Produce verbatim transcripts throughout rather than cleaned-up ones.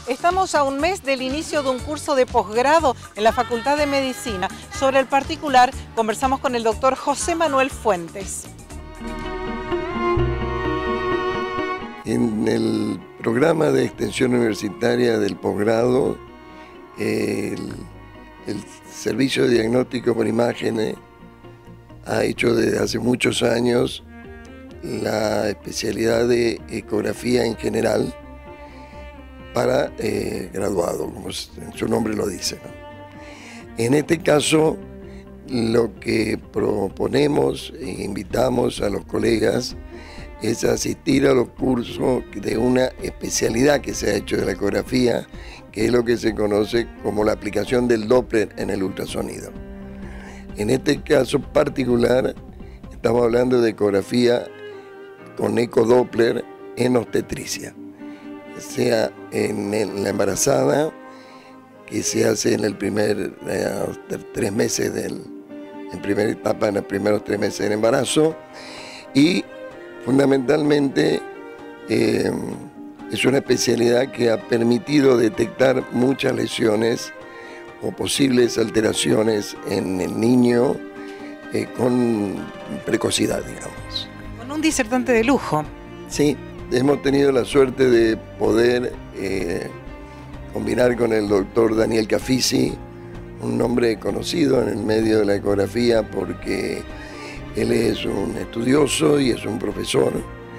Estamos a un mes del inicio de un curso de posgrado en la Facultad de Medicina. Sobre el particular, conversamos con el doctor José Manuel Fuentes. En el programa de extensión universitaria del posgrado, el, el servicio de diagnóstico por imágenes ha hecho desde hace muchos años la especialidad de ecografía en general para eh, graduado, como su nombre lo dice, ¿no? En este caso, lo que proponemos e invitamos a los colegas es asistir a los cursos de una especialidad que se ha hecho de la ecografía, que es lo que se conoce como la aplicación del Doppler en el ultrasonido. En este caso particular, estamos hablando de ecografía con ecodoppler en obstetricia, sea en la embarazada, que se hace en el primer eh, tres meses del, en primera etapa, en los primeros tres meses del embarazo, y fundamentalmente eh, es una especialidad que ha permitido detectar muchas lesiones o posibles alteraciones en el niño eh, con precocidad, digamos. Con un disertante de lujo. Sí, hemos tenido la suerte de poder eh, combinar con el doctor Daniel Cafisi, un nombre conocido en el medio de la ecografía porque él es un estudioso y es un profesor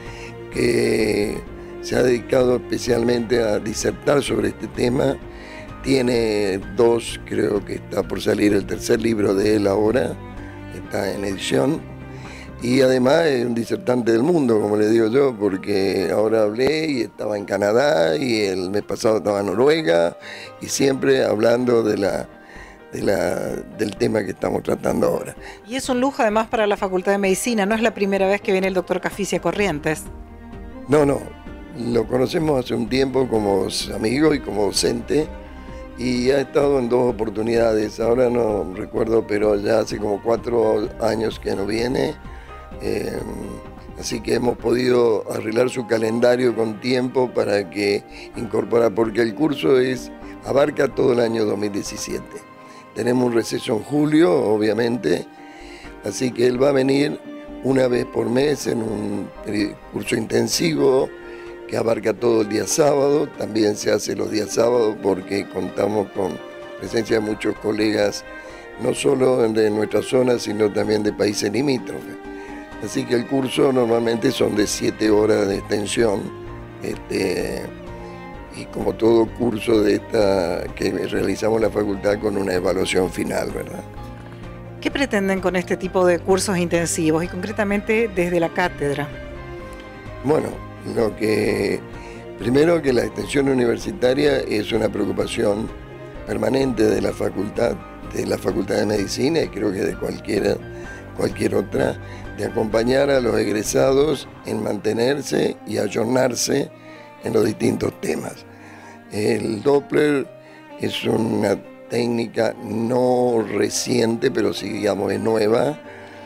que se ha dedicado especialmente a disertar sobre este tema. Tiene dos, creo que está por salir el tercer libro de él ahora, está en edición. Y además es un disertante del mundo, como le digo yo, porque ahora hablé y estaba en Canadá y el mes pasado estaba en Noruega y siempre hablando de la, de la, del tema que estamos tratando ahora. Y es un lujo además para la Facultad de Medicina, no es la primera vez que viene el doctor Cafisi a Corrientes. No, no, lo conocemos hace un tiempo como amigo y como docente y ha estado en dos oportunidades, ahora no recuerdo, pero ya hace como cuatro años que no viene. Eh, así que hemos podido arreglar su calendario con tiempo para que incorpora, porque el curso es, abarca todo el año dos mil diecisiete. Tenemos un receso en julio, obviamente, así que él va a venir una vez por mes en un curso intensivo que abarca todo el día sábado. También se hace los días sábados porque contamos con presencia de muchos colegas, no solo de nuestra zona, sino también de países limítrofes. Así que el curso normalmente son de siete horas de extensión, este, y como todo curso de esta que realizamos en la facultad con una evaluación final, ¿verdad? ¿Qué pretenden con este tipo de cursos intensivos y concretamente desde la cátedra? Bueno, lo que primero que la extensión universitaria es una preocupación permanente de la facultad, de la Facultad de Medicina y creo que de cualquiera, cualquier otra, de acompañar a los egresados en mantenerse y ayornarse en los distintos temas. El Doppler es una técnica no reciente, pero sí, digamos, es nueva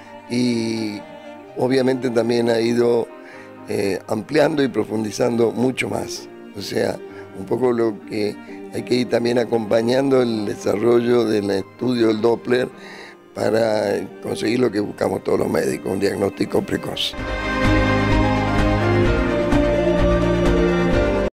y obviamente también ha ido eh, ampliando y profundizando mucho más. O sea, un poco lo que hay que ir también acompañando el desarrollo del estudio del Doppler para conseguir lo que buscamos todos los médicos, un diagnóstico precoz.